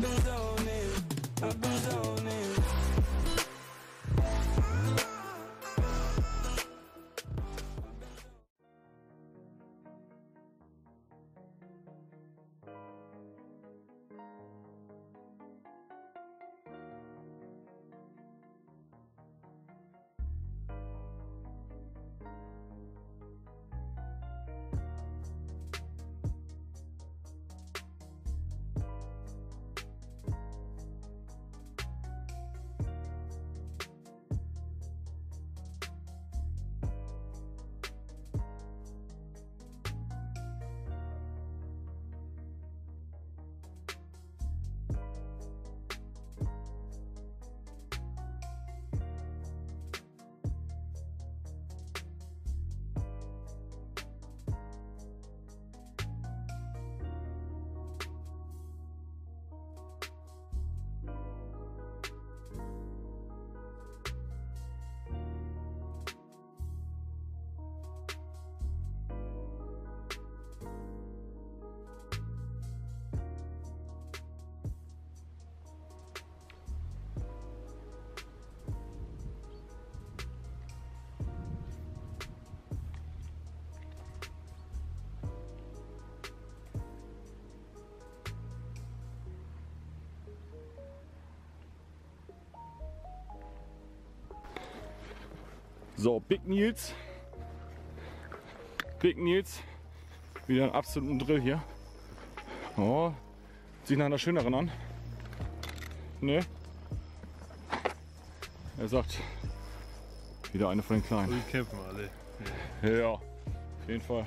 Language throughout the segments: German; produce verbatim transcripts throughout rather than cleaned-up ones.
been zoning, I've been zoning. So, Big Nils. Big Nils. Wieder einen absoluten Drill hier. Oh, sieht nach einer schöneren an. Ne? Er sagt, wieder eine von den Kleinen. Die kämpfen alle. Ja, ja, auf jeden Fall.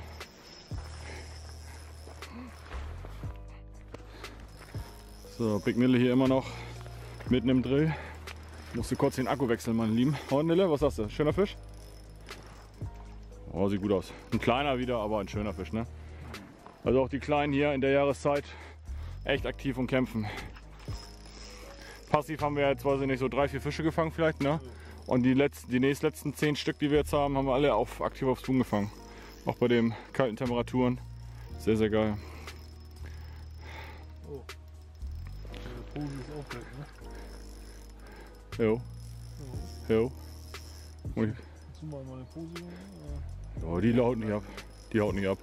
So, Big Nille hier immer noch mitten im Drill. Musste kurz den Akku wechseln, meine Lieben. Oh, Nille, was sagst du? Schöner Fisch? Oh, sieht gut aus. Ein kleiner wieder, aber ein schöner Fisch, ne? Also auch die Kleinen hier in der Jahreszeit echt aktiv und kämpfen. Passiv haben wir jetzt, weiß ich nicht, so drei, vier Fische gefangen vielleicht, ne? Und die letzten, die nächstletzten zehn Stück, die wir jetzt haben, haben wir alle auf, aktiv aufs Tun gefangen. Auch bei den kalten Temperaturen. Sehr, sehr geil. Oh. Der Pose ist auch weg, ne? Jo. Jo. Kannst du mal meine Pose machen? Oh, die haut nicht ab. Die haut nicht ab.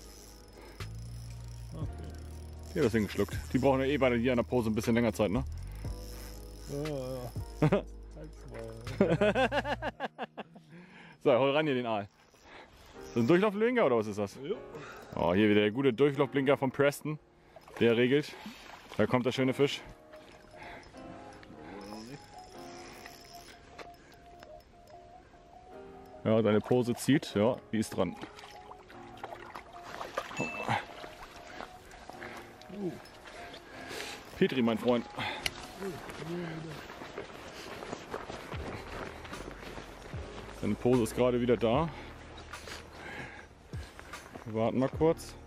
Okay. Die hat das Ding geschluckt. Die brauchen ja eh bei hier an der Pose ein bisschen länger Zeit, ne? Ja, ja, ja. Halt's mal. So, hol ran hier den Aal. Ist das ein Durchlaufblinker oder was ist das? Ja. Oh, hier wieder der gute Durchlaufblinker von Preston. Der regelt. Da kommt der schöne Fisch. Ja, deine Pose zieht. Ja, die ist dran. Petri, mein Freund. Deine Pose ist gerade wieder da. Wir warten mal kurz.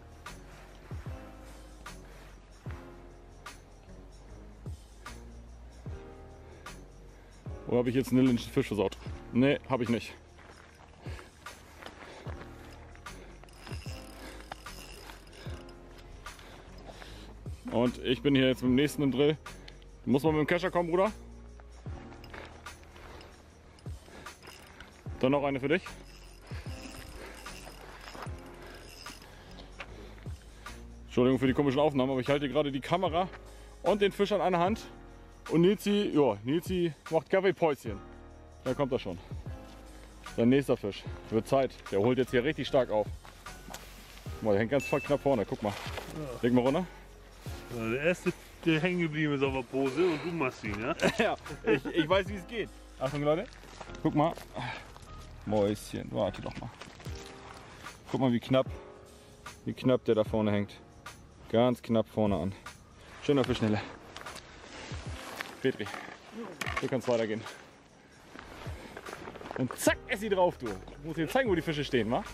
Oder habe ich jetzt einen nillischen Fisch versaut? Ne, habe ich nicht. Und ich bin hier jetzt mit dem nächsten im Drill. Muss man mit dem Kescher kommen, Bruder? Dann noch eine für dich. Entschuldigung für die komischen Aufnahmen, aber ich halte gerade die Kamera und den Fisch an einer Hand. Und Nilsi, ja, Nilsi macht Kaffeepäuschen. Da kommt er schon. Sein nächster Fisch. Wird Zeit. Der holt jetzt hier richtig stark auf. Guck mal, der hängt ganz knapp vorne. Guck mal. Ja. Leg mal runter. Ja, der erste, der hängen geblieben ist auf der Pose und du machst ihn, ja? Ja, ich, ich weiß, wie es geht. Achtung, Leute. Guck mal. Mäuschen, warte doch mal. Guck mal, wie knapp, wie knapp der da vorne hängt. Ganz knapp vorne an. Schöner Fisch, Nille. Petri, du kannst weitergehen. Und zack, ess sie drauf, du. Ich muss dir zeigen, wo die Fische stehen, wa?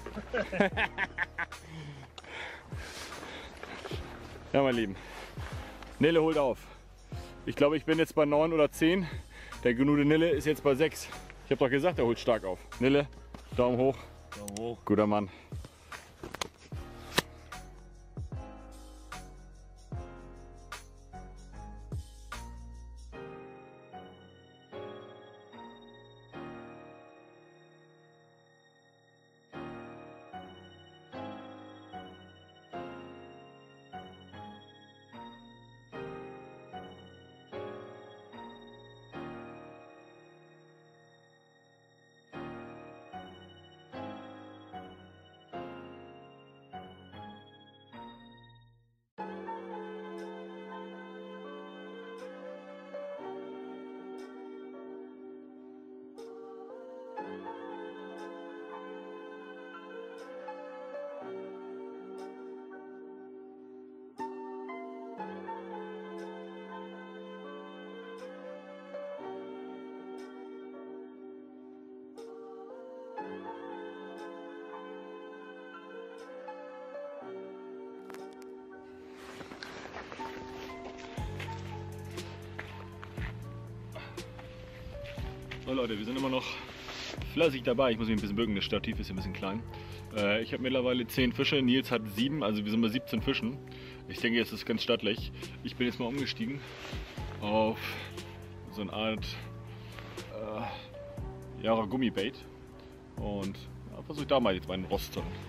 Ja, mein Lieben. Nille holt auf. Ich glaube, ich bin jetzt bei neun oder zehn. Der gute Nille ist jetzt bei sechs. Ich habe doch gesagt, er holt stark auf. Nille, Daumen hoch. Daumen hoch. Guter Mann. So Leute, wir sind immer noch fleißig dabei. Ich muss mich ein bisschen bücken, das Stativ ist hier ein bisschen klein. Äh, ich habe mittlerweile zehn Fische, Nils hat sieben, also wir sind bei siebzehn Fischen. Ich denke, jetzt ist es ganz stattlich. Ich bin jetzt mal umgestiegen auf so eine Art äh, ja, Gummibait und ja, versuche da mal jetzt meinen Rost zu halten.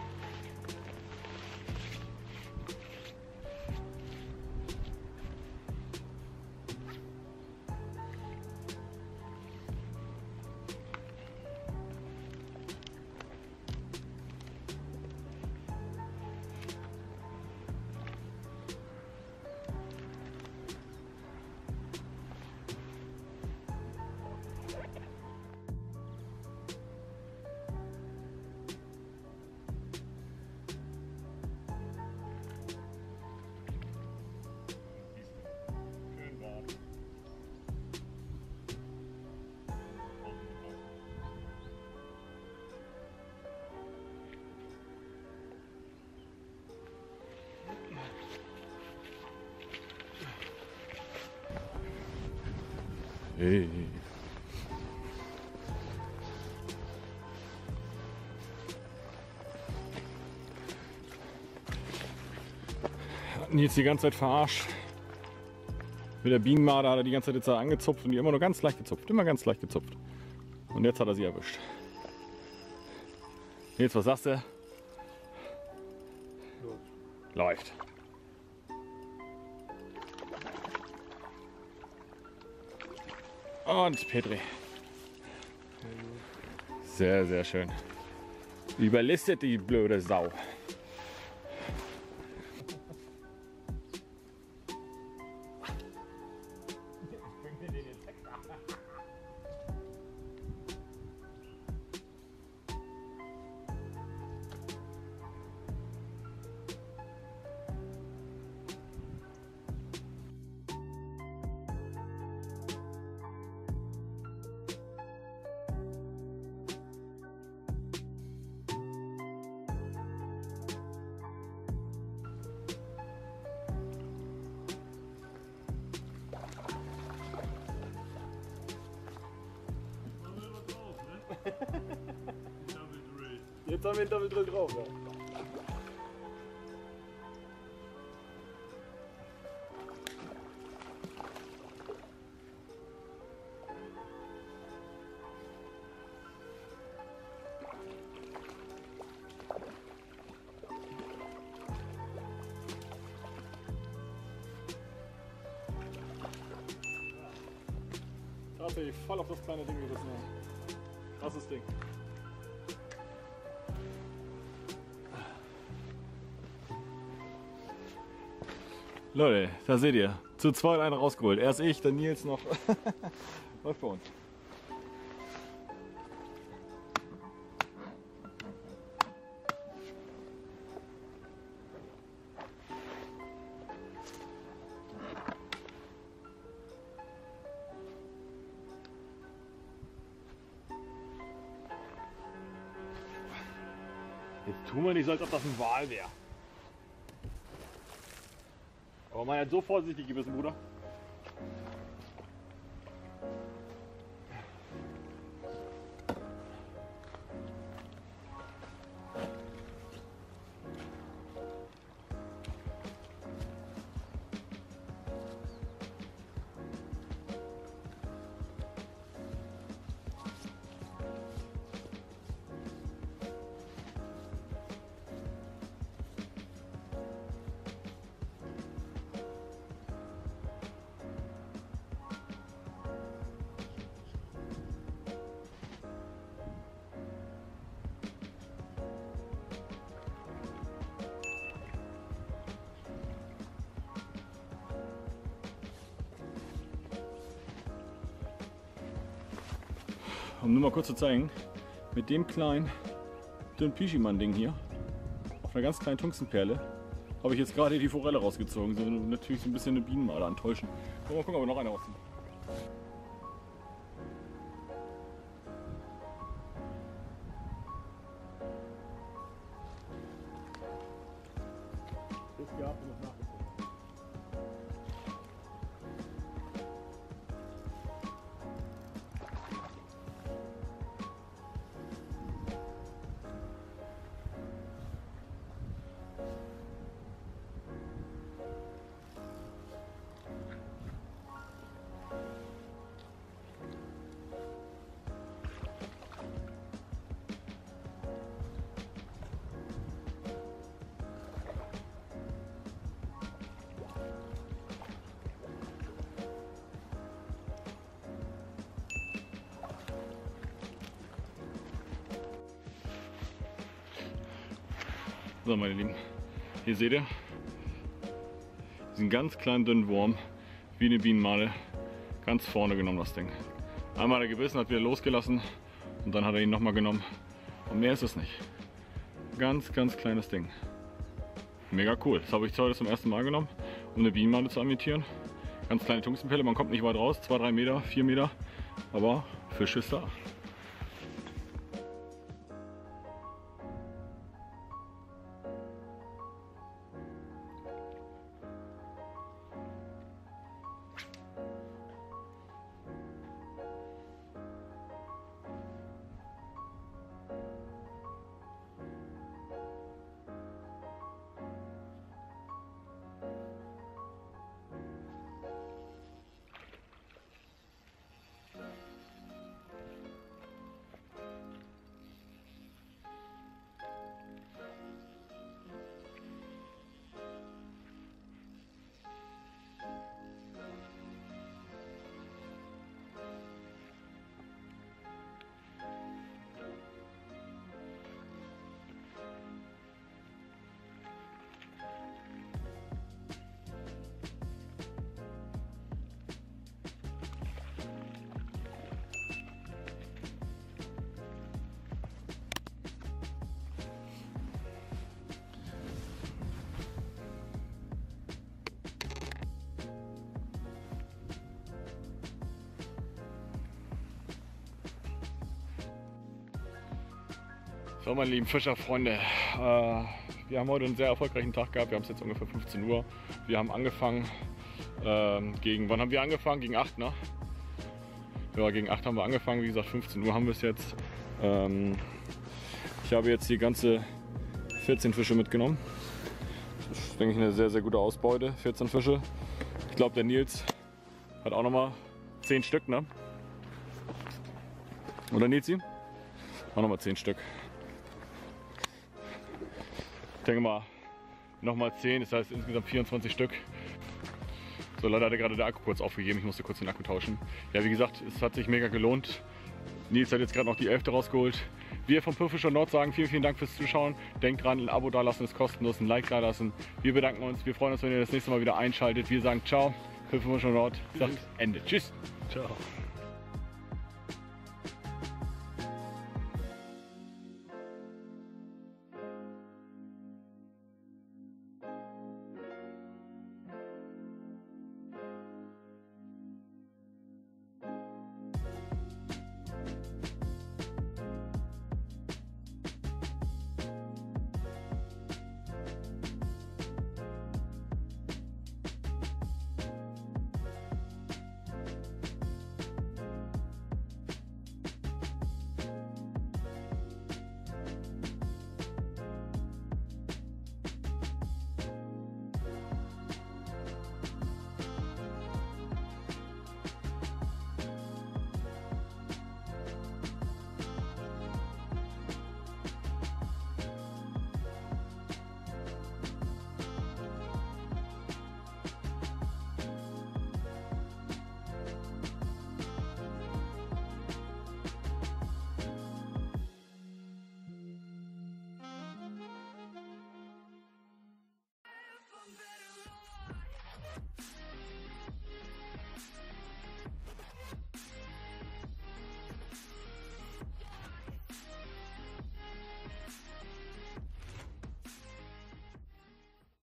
Hey. Hat ihn jetzt die ganze Zeit verarscht. Mit der Bienenmade hat er die ganze Zeit jetzt angezupft und die immer nur ganz leicht gezupft. Immer ganz leicht gezupft. Und jetzt hat er sie erwischt. Jetzt, was sagst du? Läuft. Und Petri. Sehr, sehr schön. Überlistet die blöde Sau. Jetzt haben wir den Double Drill drauf, ja. Tatsächlich voll auf das kleine Ding gerissen. Krasses Ding. Leute, da seht ihr, zu zweit einer rausgeholt. Erst ich, dann Nils noch. Läuft bei uns. Jetzt tun wir nicht so, als ob das ein Wal wäre. Aber man hat so vorsichtig gewesen, Bruder. Um nur mal kurz zu zeigen, mit dem kleinen dünnen Pischimann-Ding hier, auf einer ganz kleinen Tungstenperle, habe ich jetzt gerade die Forelle rausgezogen. So natürlich so ein bisschen eine Bienenmade antäuschen. Mal gucken, ob wir noch eine rausziehen. Das gehabt und das nachgezogen. So, meine Lieben, hier seht ihr diesen ganz kleinen dünnen Wurm, wie eine Bienenmade, ganz vorne genommen das Ding. Einmal hat er gebissen, hat wieder losgelassen und dann hat er ihn nochmal genommen. Und mehr ist es nicht. Ganz, ganz kleines Ding. Mega cool. Das habe ich heute zum ersten Mal genommen, um eine Bienenmade zu imitieren. Ganz kleine Tungstenpelle, man kommt nicht weit raus, zwei, drei Meter, vier Meter, aber Fisch ist da. So, meine lieben Fischerfreunde, äh, wir haben heute einen sehr erfolgreichen Tag gehabt. Wir haben es jetzt ungefähr fünfzehn Uhr. Wir haben angefangen, ähm, gegen, wann haben wir angefangen? Gegen acht, ne? Ja, gegen acht haben wir angefangen. Wie gesagt, fünfzehn Uhr haben wir es jetzt. Ähm, ich habe jetzt die ganze vierzehn Fische mitgenommen. Das ist, denke ich, eine sehr, sehr gute Ausbeute. vierzehn Fische. Ich glaube, der Nils hat auch nochmal zehn Stück, ne? Oder Nilsi? Auch nochmal zehn Stück. Ich denke mal, nochmal zehn, das heißt insgesamt vierundzwanzig Stück. So, leider hatte gerade der Akku kurz aufgegeben, ich musste kurz den Akku tauschen. Ja, wie gesagt, es hat sich mega gelohnt. Nils hat jetzt gerade noch die elfte rausgeholt. Wir vom Purfischer Nord sagen vielen, vielen Dank fürs Zuschauen. Denkt dran, ein Abo dalassen ist kostenlos, ein Like dalassen. Wir bedanken uns, wir freuen uns, wenn ihr das nächste Mal wieder einschaltet. Wir sagen ciao, Purfischer Nord sagt Ende. Tschüss. Ciao.